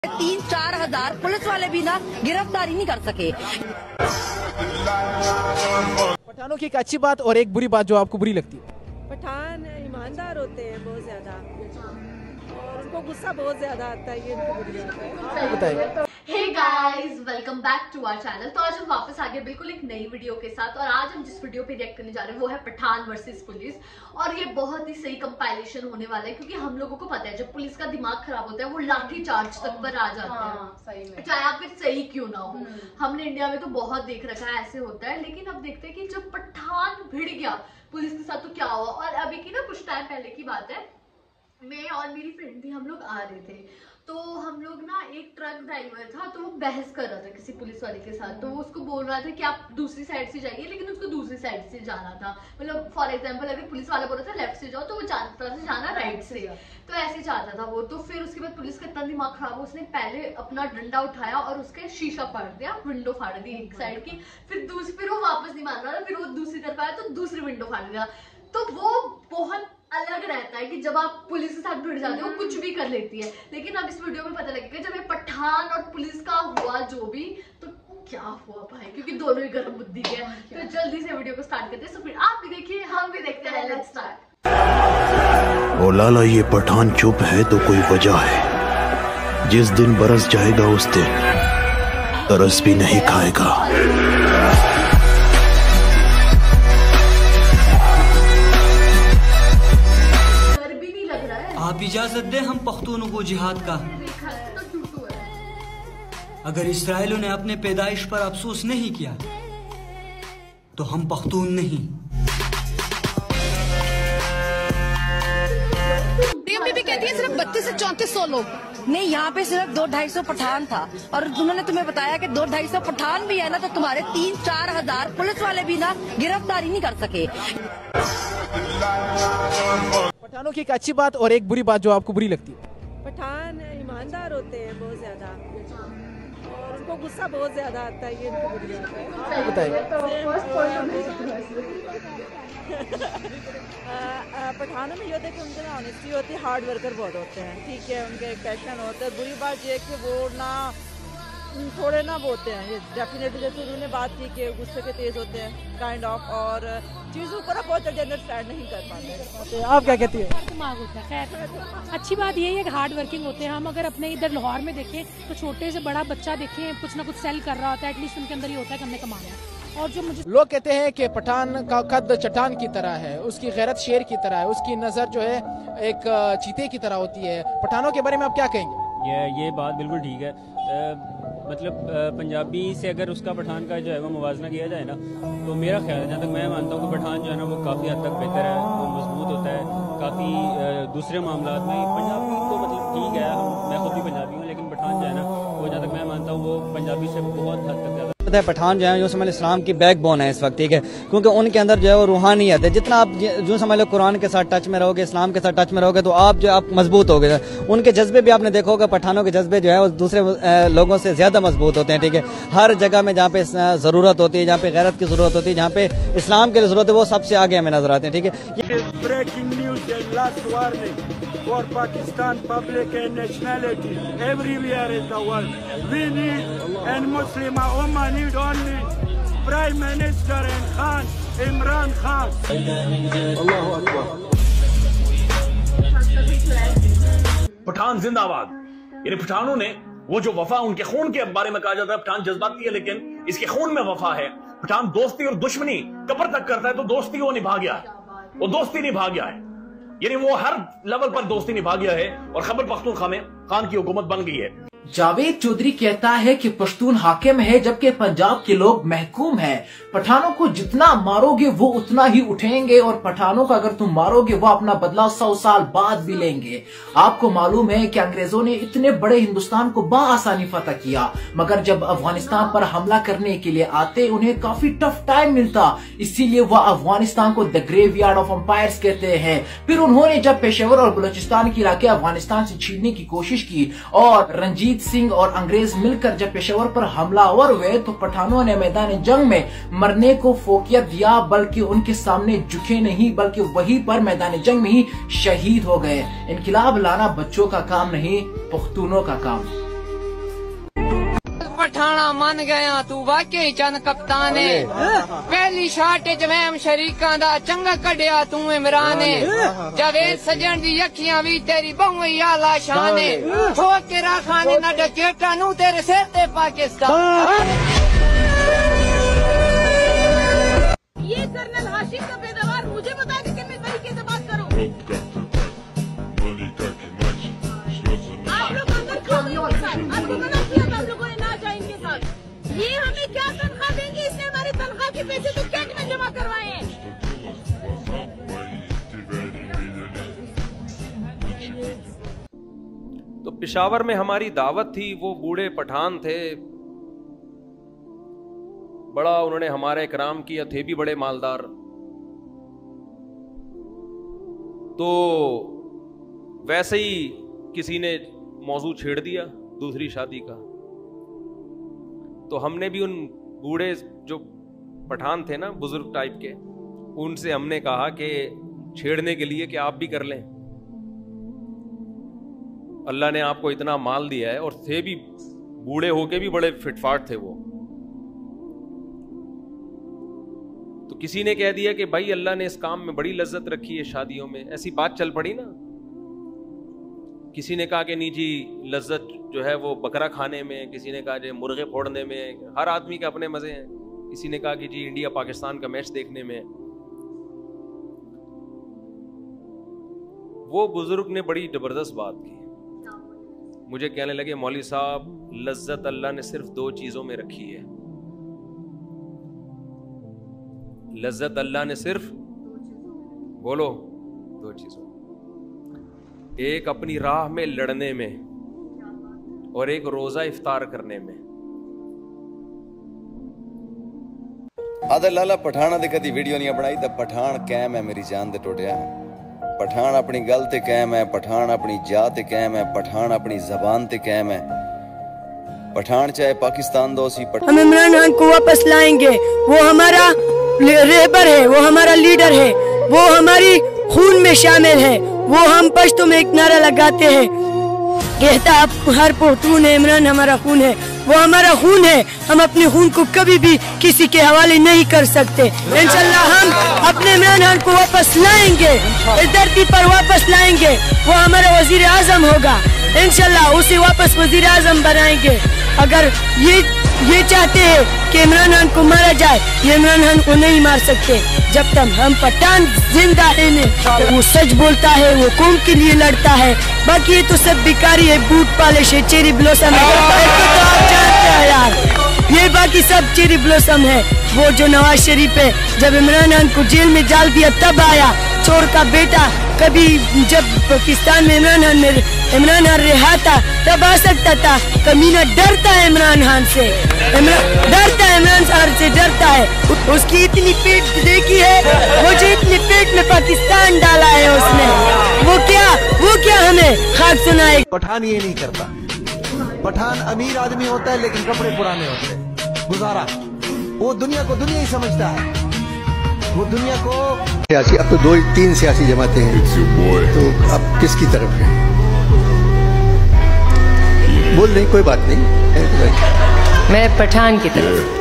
3-4 हजार पुलिस वाले भी ना गिरफ्तारी नहीं कर सके। पठानों की एक अच्छी बात और एक बुरी बात जो आपको बुरी लगती है? पठान ईमानदार होते हैं बहुत ज्यादा और उनको गुस्सा बहुत ज्यादा आता है, ये उनको बुरी लगता है। बताइए। Hey guys, welcome back to our channel. तो आज हम वापस आ गए बिल्कुल एक नई वीडियो के साथ और आज हम जिस वीडियो पे रिएक्ट करने जा रहे हैं वो है पठान वर्सेस पुलिस। और ये बहुत ही सही कंपाइलेशन होने वाला है क्योंकि हम लोगों को पता है जब पुलिस का दिमाग खराब होता है वो लाठी चार्ज तक पर आ जाते हैं, चाहे आप फिर सही क्यों ना हो। हमने इंडिया में तो बहुत देख रखा है ऐसे होता है, लेकिन अब देखते हैं कि जब पठान भिड़ गया पुलिस के साथ तो क्या हुआ। और अभी की ना कुछ टाइम पहले की बात है, मैं और मेरी फ्रेंड भी हम लोग आ रहे थे तो हम लोग ना एक ट्रक ड्राइवर था तो वो बहस कर रहा था किसी पुलिस वाले के साथ। तो वो उसको बोल रहा था कि आप दूसरी साइड से जाइए, लेकिन उसको दूसरी साइड से जाना था। मतलब फॉर एग्जांपल अगर पुलिस वाला बोल रहा था लेफ्ट से जाओ तो वो चाहता था जाना राइट से, तो ऐसे चाहता था वो। तो फिर उसके बाद पुलिस का इतना दिमाग खराब हो, उसने पहले अपना डंडा उठाया और उसके शीशा फाड़ दिया, विंडो फाड़ दी एक साइड की। फिर वो वापस नहीं मान रहा था, फिर वो दूसरी तरफ आया तो दूसरी विंडो फाड़ दिया। तो वो बहुत अलग रहता है कि जब आप पुलिस के साथ भिड़ जाते हो कुछ भी कर लेती है। लेकिन अब इस वीडियो में पता लगेगा जब ये पठान और पुलिस का हुआ जो भी, तो क्या हुआ भाई, क्योंकि दोनों ही गर्म बुद्धि के हैं। तो जल्दी से वीडियो को स्टार्ट करते हैं। तो फिर आप भी देखिए, हम भी देखते हैं। Let's start. ओ लाला, ये पठान चुप है तो कोई वजह है। जिस दिन बरस जाएगा उस दिन तरस भी नहीं खाएगा। आप इजाजत दें हम पख्तूनों को जिहाद का। अगर इसराइलों ने अपने पैदाइश पर अफसोस नहीं किया तो हम पख्तून नहीं। टीएमपी भी कहती है सिर्फ 32 से 3400 लोग नहीं, यहाँ पे सिर्फ 200-250 पठान था। और उन्होंने तुम्हें बताया कि 200-250 पठान भी है ना, तो तुम्हारे 3-4 हजार पुलिस वाले भी ना गिरफ्तारी नहीं कर सके। पठानों की एक अच्छी बात और एक बुरी बात जो आपको बुरी लगती है? पठान ईमानदार होते हैं बहुत ज्यादा और उनको गुस्सा बहुत ज्यादा आता है, ये उनको बुरी लगता है। बताइए। पठानों में ये होता है कि उनके ना ऑनेस्टी होती है, हार्ड वर्कर बहुत होते हैं, ठीक है, उनका एक पैशन होता है। बुरी बात ये है कि वो ना थोड़े ना बोलते हैं, ये डेफिनेटली जैसे उन्होंने बात की कि गुस्से के तेज होते हैं काइंड ऑफ, और चीज़ों को ना बहुत जल्दी अंडरस्टैंड नहीं कर पाते। आप क्या कहती है? दिमाग होता है। खैर अच्छी बात यही है कि हार्ड वर्किंग होते हैं। हम अगर अपने इधर लाहौर में देखें तो छोटे से बड़ा बच्चा देखें कुछ ना कुछ सेल कर रहा होता है, एटलीस्ट उनके अंदर ये होता है कि हमने कमाना है। और जो मुझे लोग कहते हैं कि पठान का कद चट्टान की तरह है, उसकी गैरत शेर की तरह है, उसकी नज़र जो है एक चीते की तरह होती है। पठानों के बारे में आप क्या कहेंगे? ये बात बिल्कुल ठीक है। मतलब पंजाबी से अगर उसका पठान का जो है वो मुवाजना किया जाए ना, तो मेरा ख्याल है, जहाँ तक मैं मानता हूँ कि पठान जो है ना वो काफ़ी हद तक बेहतर है, वो मजबूत होता है काफ़ी दूसरे मामलात में। पंजाबी तो मतलब ठीक है, मैं खुद भी पंजाबी हूँ, लेकिन पठान जो है ना वो जहाँ तक मैं मानता हूँ वो पंजाबी से बहुत हद तक ज़्यादा। पठान जो है जो समझ इस्लाम की बैकबोन है इस वक्त, ठीक है, क्योंकि उनके अंदर जो है वो रूहानियत है। जितना आप जो समझ लो कुरान के साथ टच में रहोगे, इस्लाम के साथ टच में रहोगे, तो आप जो आप मजबूत होगे। उनके जज्बे भी आपने देखा होगा, पठानों के जज्बे जो है वो दूसरे लोगों से ज्यादा मजबूत होते हैं, ठीक है। हर जगह में जहाँ पे जरूरत होती है, जहाँ पे गैरत की जरूरत होती है, जहाँ पे इस्लाम की जरूरत है, वो सबसे आगे हमें नजर आते हैं, ठीक है। Breaking news and last warning for Pakistan public and nationality everywhere in the world. We need and Muslim Ummah need only Prime Minister and Khan, Imran Khan. Allahu Akbar. Pathan जिंदाबाद। यानी पठानों ने वो जो वफा उनके खून के बारे में कहा जाता है, पठान जज्बाती है लेकिन इसके खून में वफा है। पठान दोस्ती और दुश्मनी कब्र तक करता है, तो दोस्ती वो निभा गया है, वो दोस्ती निभा गया है, यानी वो हर लेवल पर दोस्ती निभा गया है और खैबर पख्तूनख्वा में खान की हुकूमत बन गई है। जावेद चौधरी कहता है कि पश्तून हाकिम है जबकि पंजाब के लोग महकूम हैं। पठानों को जितना मारोगे वो उतना ही उठेंगे और पठानों को अगर तुम मारोगे वो अपना बदला 100 साल बाद भी लेंगे। आपको मालूम है कि अंग्रेजों ने इतने बड़े हिंदुस्तान को बआसानी फतह किया, मगर जब अफगानिस्तान पर हमला करने के लिए आते उन्हें काफी टफ टाइम मिलता, इसीलिए वह अफगानिस्तान को द ग्रेवयार्ड ऑफ एम्पायर्स कहते हैं। फिर उन्होंने जब पेशावर और बलूचिस्तान के इलाके अफगानिस्तान से छीनने की कोशिश की और रंजीत सिंह और अंग्रेज मिलकर जब पेशावर पर हमलावर हुए तो पठानों ने मैदान जंग में मरने को फोकियत दिया, बल्कि उनके सामने झुके नहीं बल्कि वहीं पर मैदान जंग में ही शहीद हो गए। इनकलाब लाना बच्चों का काम नहीं, पख्तूनों का काम। पठाना मन गया तू वाकई चंद कप्तान है। पहली शॉट च वहम शरीकां दा चंगा कढ़िया तू इमरान है। जावेद सजन दी अखियां भी तेरी बहु ही आला शान है। ठोक के राखाने ना डकेटा नू तेरे सिर ते पाकिस्तान। ये कर्नल हाशिम का पैदावार मुझे बता के कितने तरीके से बात करो। आप लोग अंदर क्यों गए इनके साथ? आपको मना किया था आप लोगों ने ना जाए इनके साथ। ये हमें क्या तनख्वाह देंगे? इसने हमारी तनख्वाह के पैसे तो कैट में जमा करवाए हैं। तो पेशावर में हमारी दावत थी, वो बूढ़े पठान थे, बड़ा उन्होंने हमारा इकराम किया, थे भी बड़े मालदार। तो वैसे ही किसी ने मौजू छेड़ दिया दूसरी शादी का। तो हमने भी उन बूढ़े जो पठान थे ना, बुजुर्ग टाइप के, उनसे हमने कहा कि छेड़ने के लिए कि आप भी कर लें, अल्लाह ने आपको इतना माल दिया है। और थे भी बूढ़े होके भी बड़े फिटफाट थे वो। तो किसी ने कह दिया कि भाई अल्लाह ने इस काम में बड़ी लज्जत रखी है शादियों में, ऐसी बात चल पड़ी ना। किसी ने कहा कि नहीं जी लज्जत जो है वो बकरा खाने में, किसी ने कहा जी मुर्गे फोड़ने में, हर आदमी के अपने मजे हैं। किसी ने कहा कि जी इंडिया पाकिस्तान का मैच देखने में। वो बुजुर्ग ने बड़ी जबरदस्त बात की, मुझे कहने लगे मौलवी साहब लज्जत अल्लाह ने सिर्फ दो चीजों में रखी है। लज्जत अल्लाह ने सिर्फ, बोलो, दो चीजों, एक अपनी राह में लड़ने में और एक रोजा इफ्तार करने में। आदर लाला पठाना दे कदी वीडियो नहीं बनाई तो पठान कैम है मेरी जान दे टोटिया। पठान अपनी गल ते कैम है, पठान अपनी जात ते कैम है, पठान अपनी जबान ते कैम है। पठान चाहे पाकिस्तान दो सी हम इमरान खान को वापस लाएंगे। वो हमारा रहबर है, वो हमारा लीडर है, वो हमारी खून में शामिल है। वो हम पश्तो में एक नारा लगाते हैं, कहता हर पख्तून है इमरान हमारा खून है। वो हमारा खून है, हम अपने खून को कभी भी किसी के हवाले नहीं कर सकते। इंशाल्लाह हम अपने इमरान खान को वापस लाएंगे, इस धरती पर वापस लाएंगे। वो हमारा वजीर आजम होगा, इंशाल्लाह उसे वापस वजीर आजम बनाएंगे। अगर ये चाहते हैं कि इमरान खान को मारा जाए, ये इमरान खान को नहीं मार सकते जब तक हम पठान जिंदा है। वो सच बोलता है, वो कौम के लिए लड़ता है। बाकी ये तो सब बिकारी है, बूट पॉलिश है, चेरी ब्लॉसम है, तो आप जानते हैं यार, ये बाकी सब चेरी ब्लॉसम है। वो जो नवाज शरीफ है जब इमरान खान को जेल में डाल दिया तब आया, चोर का बेटा। कभी जब पाकिस्तान में इमरान खान रहा था तब आ सकता था। कमीना डरता है इमरान खान से, डरता है इमरान खान से, डरता है। उसकी इतनी पेट देखी है, वो जो इतनी पेट में पाकिस्तान डाला है उसने, वो क्या हमें खाक सुनाए। पठान ये नहीं करता, पठान अमीर आदमी होता है लेकिन कपड़े पुराने होते हैं, गुजारा। वो दुनिया को दुनिया ही समझता है, वो दुनिया को सियासी। अब तो 2-3 सियासी जमातें हैं, तो अब किसकी तरफ है बोल नहीं, कोई बात नहीं। मैं पठान की तरफ।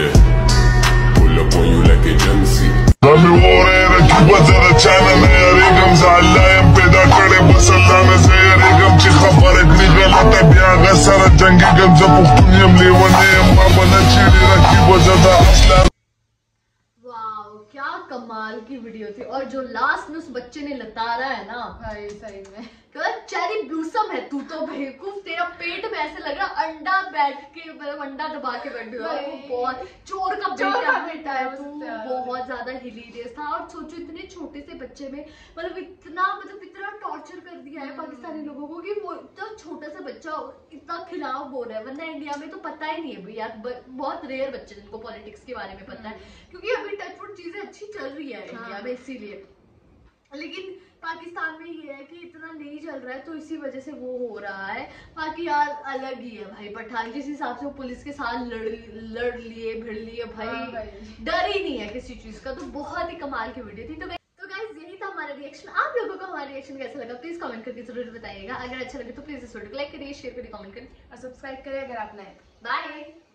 क्या कमाल की वीडियो थी। और जो लास्ट में उस बच्चे ने लतारा है ना भाई, सही में चेरी ब्लूसम है तू तो बेवकूफ। तेरा पेट में ऐसे लग रहा अंडा बैठ के, मतलब अंडा दबा के बैठ गया। बहुत चोर का बेटा है तू, बहुत ज्यादा हिलीरियस था। और सोचो इतने छोटे से बच्चे में इतना टॉर्चर कर दिया है पाकिस्तानी लोगों को कि वो इतना छोटा सा बच्चा इतना खिलाफ बोल रहा है। वरना इंडिया में तो पता ही नहीं है भैया, बहुत रेयर बच्चे जिनको पॉलिटिक्स के बारे में पता है, क्योंकि अभी टचवुड चीजें अच्छी चल रही है इंडिया में इसीलिए। लेकिन पाकिस्तान में ये है कि इतना नहीं चल रहा है तो इसी वजह से वो हो रहा है। बाकी यार अलग ही है भाई पठान, जिस हिसाब से वो पुलिस के साथ लड़ लिए भिड़ लिए भाई, डर ही नहीं है किसी चीज का। तो बहुत ही कमाल की वीडियो थी। तो गाइस यही था हमारा रिएक्शन। आप लोगों को हमारा रिएक्शन कैसा लगा प्लीज कमेंट करके जरूर बताइएगा। अगर अच्छा लगे तो प्लीज इस वीडियो को लाइक करिए, शेयर करिए, कमेंट करिए और सब्सक्राइब करें अगर आप नए। बाय।